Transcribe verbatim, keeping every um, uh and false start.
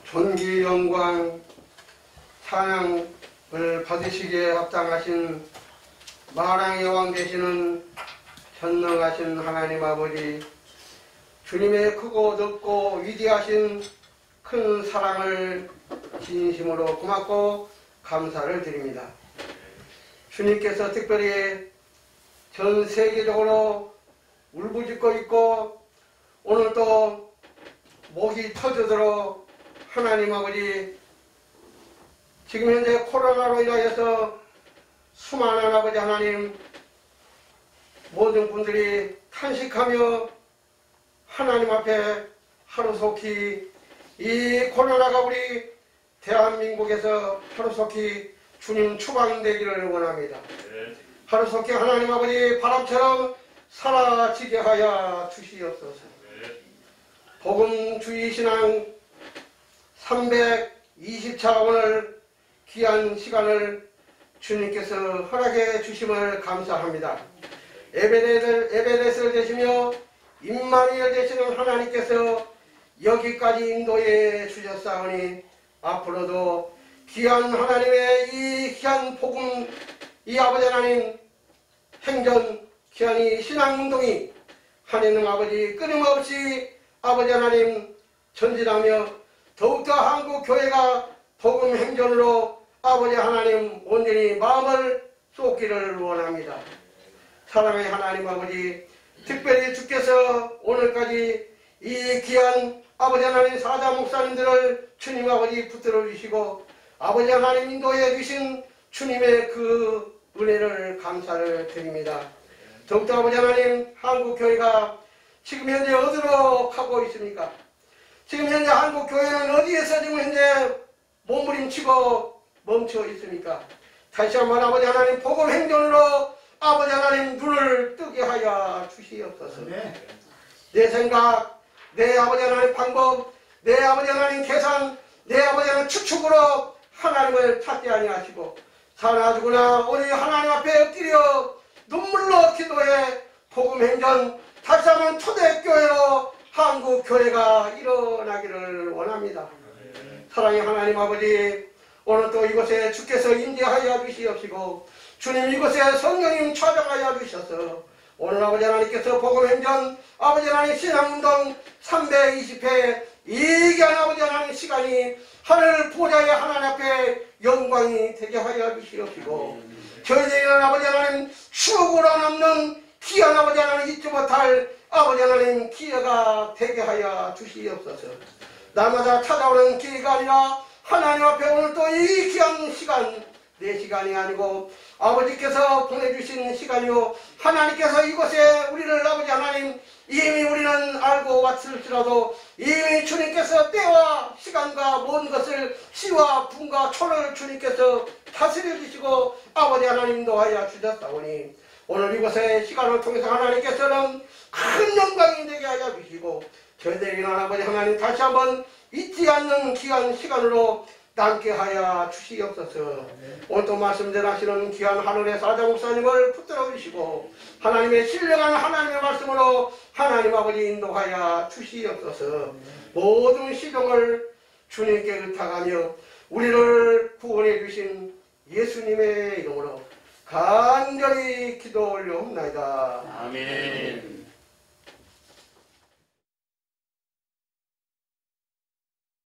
존귀 영광 찬양을 받으시기에 합당하신 만왕의 왕 되시는 전능하신 하나님 아버지, 주님의 크고 넓고 위대하신 큰 사랑을 진심으로 고맙고 감사를 드립니다. 주님께서 특별히 전 세계적으로 울부짖고 있고 오늘 또 목이 터지도록 하나님 아버지, 지금 현재 코로나로 인하여서 수많은 아버지 하나님 모든 분들이 탄식하며 하나님 앞에 하루속히 이 코로나가 우리 대한민국에서 하루속히 주님 추방되기를 원합니다. 하루속히 하나님 아버지 바람처럼 사라지게 하여 주시옵소서. 복음주의 신앙 삼백이십 차 오늘 귀한 시간을 주님께서 허락해 주심을 감사합니다. 에베레를, 에베레스를 되시며 임마누엘 되시는 하나님께서 여기까지 인도해 주셨사오니 앞으로도 귀한 하나님의 이 귀한 복음, 이 아버지 하나님 행전, 귀한 이 신앙운동이 하나님 아버지 끊임없이 아버지 하나님 전진하며 더욱더 한국교회가 복음 행전으로 아버지 하나님 온전히 마음을 쏟기를 원합니다. 사랑의 하나님 아버지, 특별히 주께서 오늘까지 이 귀한 아버지 하나님 사자 목사님들을 주님 아버지 붙들어 주시고 아버지 하나님 인도해 주신 주님의 그 은혜를 감사를 드립니다. 더욱더 아버지 하나님 한국교회가 지금 현재 어디로 가고 있습니까? 지금 현재 한국교회는 어디에서 지금 현재 몸부림치고 멈춰 있습니까? 다시 한번 아버지 하나님 복음 행전으로 아버지 하나님 눈을 뜨게 하여 주시옵소서. 네. 내 생각, 내 아버지 하나님 방법, 내 아버지 하나님 계산, 내 아버지 하나님 추측으로 하나님을 찾지 아니하시고 살아주구나 우리 하나님 앞에 엎드려 눈물로 기도해 복음 행전 다시 한번 초대교회로 한국교회가 일어나기를 원합니다. 사랑의 하나님 아버지, 오늘 또 이곳에 주께서 임재하여 주시옵시고 주님 이곳에 성령님 찾아가여 주셔서 오늘 아버지 하나님께서 복음행전 아버지 하나님 신앙운동 삼백이십 회 이 귀한 아버지 하나님 시간이 하늘 보좌의 하나님 앞에 영광이 되게 하여 주시옵시고 저희들은 아버지 하나님 추억으로 남는 귀한 아버지 하나님 잊지 못할 아버지 하나님 기회가 되게 하여 주시옵소서. 날마다 찾아오는 기회가 아니라 하나님 앞에 오늘 또 이 귀한 시간, 내 시간이 아니고 아버지께서 보내주신 시간이요 하나님께서 이곳에 우리를 아버지 하나님 이미 우리는 알고 왔을지라도 이미 주님께서 때와 시간과 모든 것을 시와 분과 초를 주님께서 다스려 주시고 아버지 하나님 인도하여 주셨사오니 오늘 이곳의 시간을 통해서 하나님께서는 큰 영광이 되게 하여 주시고 저희들에게는 아버지 하나님 다시 한번 잊지 않는 귀한 시간으로 남게 하여 주시옵소서. 오늘 또 말씀 전하시는 귀한 하늘의 사자 목사님을 붙들어 주시고 하나님의 신령한 하나님의 말씀으로 하나님 아버지 인도하여 주시옵소서. 모든 시종을 주님께 의탁하며 우리를 구원해 주신 예수님의 이름으로 간절히 기도 올려옵나이다. 아멘.